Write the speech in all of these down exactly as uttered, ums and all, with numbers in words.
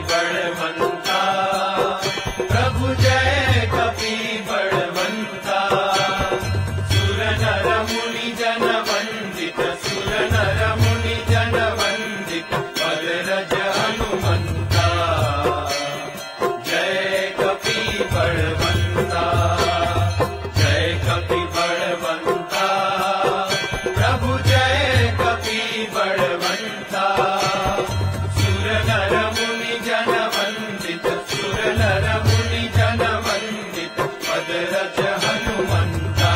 बलवंता, प्रभु जय कपि बलवंता। सुर नर मुनि जन वंदित, सुर नर मुनि जन वंदित, पद रज हनुमंता। जय कपि बलवंता, जय कपि बलवंता, प्रभु जय कपि बलवंता। सुर नर मुनि जन वंदित, सुर नर मुनि जन वंदित, पद रज हनुमंता।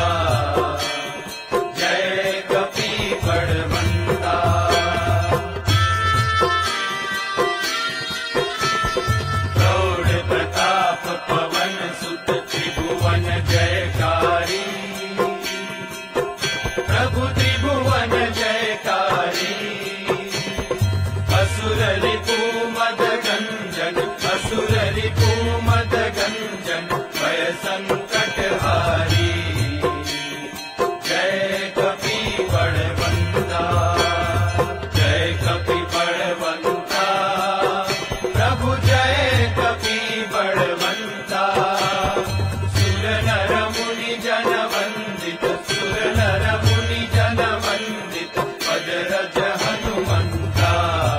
जय कपि बलवंता। प्रौढ़ प्रताप पवन सुत, त्रिभुवन जयकारी, प्रभु त्रिभुवन जयकारी। असुर रिपु मद गंजन, असुर रिपु मद गंजन, भय संकट हारी। जय कपि बलवंता, जय कपि बलवंता, प्रभु जय कपि बलवंता। सुर नर मुनि जन वंदित, सुर नर मुनि जन वंदित, पद रज हनुमंता।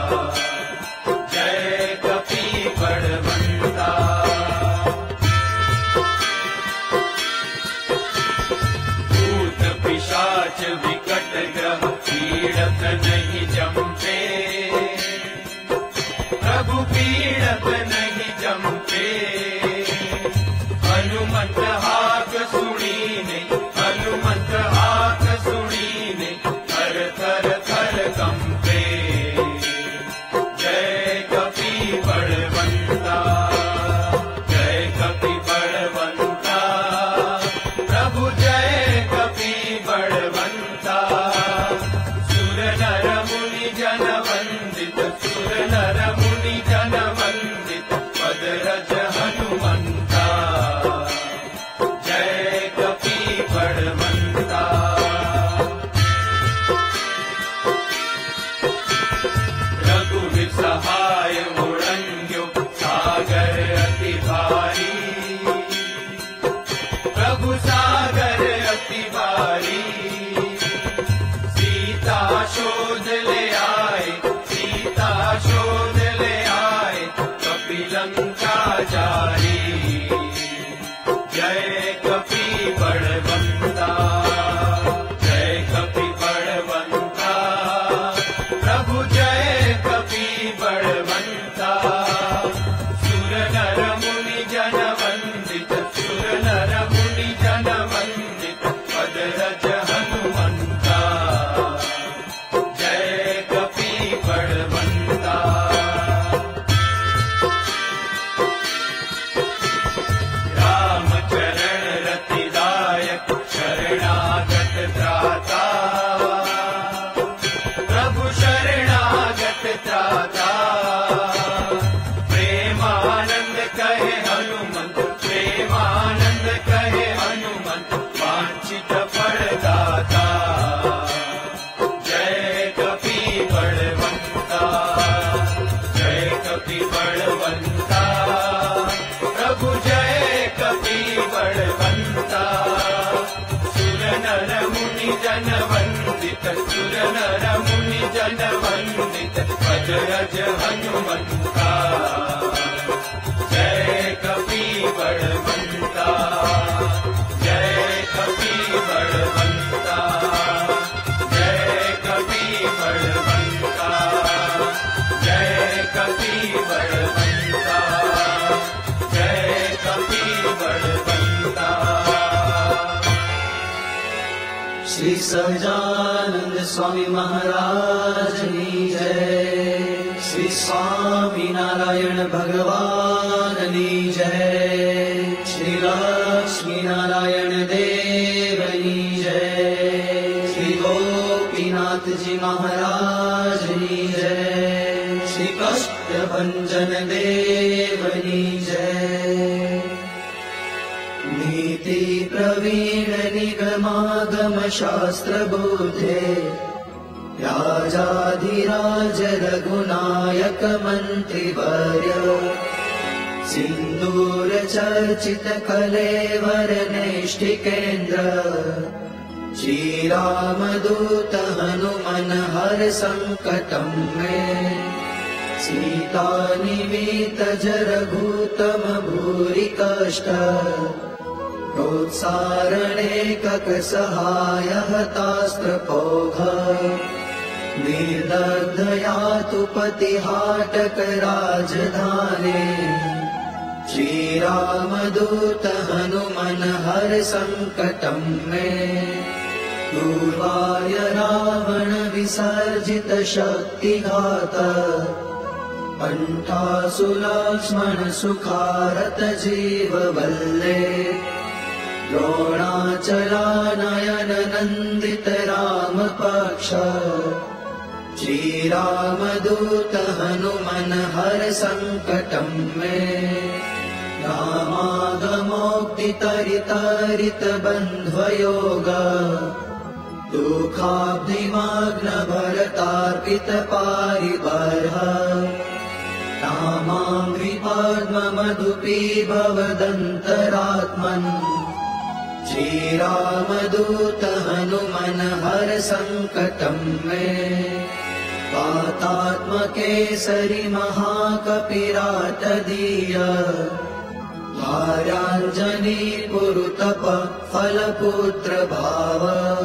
जय कपि बलवंता। भूत पिशाच विकट ग्रह, पीड़त नहीं जमते, प्रभु पीड़त नहीं जमते। हनुमंत हाक सुनीने, हनुमंत हाक सुनीने, थर थर थर कंपे। जय कपि बलवंता, जय कपि बलवंता, प्रभु जय कपि बलवंता। सुर नर मुनि जन वंदित, सुर नर मुनि जन वंदित, पद रज हनुमंता। जय कपि बलवंता। रघुवीर सहाय उड़ंग्यो, सागर अति भारी, प्रभु सागर अति भारी। सीता शोध ले आए, सीता शोध ले आए, कपि लंका जारी। जय कपि बलवंता, जय कपि बलवंता, प्रभु जय कपि बलवंता। सुर नर मुनि जन वंदित, सुर नर मुनि जन वंदित, पद रज हनुमंता। जय कपि बलवंता। राम चरण रतिदायक, शरणागत त्राता, प्रभु शरणागत त्राता। प्रेमानंद कहे हनुमंत, प्रेमानंद कहे हनुमंत, वांछित फलदाता। जय कपि बलवंता, जय कपि बलवंता, प्रभु जय कपि बलवंता। सुर नर मुनि जन वंदित, सुर नर मुनि जन वंदित, पद रज हनुमंता। जय कपि बलवंता, जय कपि बलवंता, जय कपि बलवंता, जय कपि बलवंता, जय कपि बलवंता। श्री सहजानंद स्वामी महाराज की जय। श्री स्वामी नारायण भगवान की जय। श्री लक्ष्मी नारायण देव की जय। श्री गोपीनाथ जी महाराज की जय। श्री कष्टभंजन देव की जय। नीति प्रवीण निगमागम शास्त्र बोधे, राजाधिराज रघुनायक मंत्रिवर्य सिंदूर चर्चित कलेवर नैष्ठिकेन्द्र श्री राम दूत हनुमन हर संकटं मे सीता निवीत जरघूतम भूरि कष्ट प्रोत्सारणे कक सहाय हतास्त्रपोघ निर्दग्धयातु पतिहाटक राजधाने श्री राम दूत हनुमन हर संकटं मे दूर्वाय रावण विसर्जित शक्तिघात पंथासुलक्ष्मण सुखारत जीव वल्ले द्रोणाचलानयन नंदित राम पक्ष श्री राम दूत हनुमन हर संकटं मे रामागमोक्तितरितरित बन्ध्वयोग दुःखाब्धिमग्न भरतार्पित पारिबर्ह रामाङ्घ्रि पद्ममधुपी भवदन्तरात्मन् श्री राम दूत हनुमन हर संकटं मे वातात्मकेसरि महाकपिराटदीय भार्याञ्जनी पुरुतप फलपुत्र भाव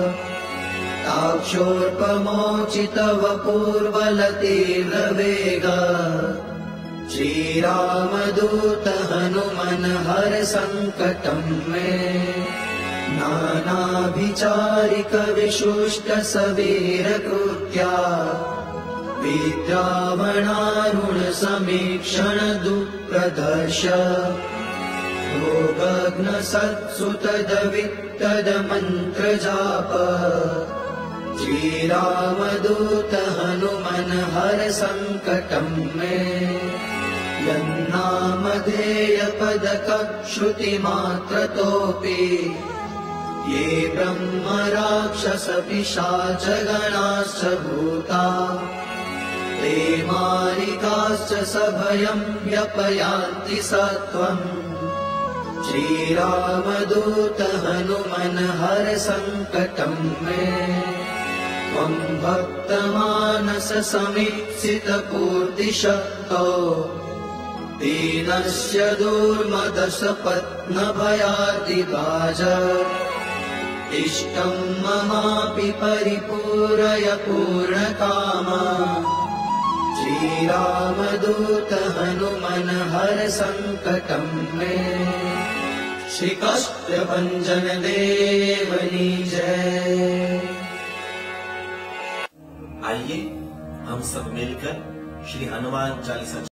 ताक्षोर्पमोचित वपूर्वलतीव्र वेग श्री राम दूत हनुमन हर संकटं मे नानाभिचारिक विशुष्ट सवीर कृत्या विद्रावणारुण समीक्षण दुःप्रदर्श भोगग्न सत्सुतद वित्तद मंत्र जाप श्री राम दूत हनुमन हर संकटं मे यन्नामधेय पद श्रुति मात्रतोऽपि ये ब्रह्म राक्षस पिशाच गणाश्च भूता ते मारिकाश्च सभयं व्यपयान्ति सत्वम् श्री राम दूत हनुमन हर संकटं मे त्वं भक्तमानस समीक्षित पूर्तिशक्तो दीनस्य दुर्मदश पत्न भयार्तिभाज इष्टं ममापि परिपूरय पूर्णकाम श्री राम दूत हनुमन हर संकटं मे श्री कष्टभंजन देवनी जय। आइए हम सब मिलकर श्री हनुमान चालीसा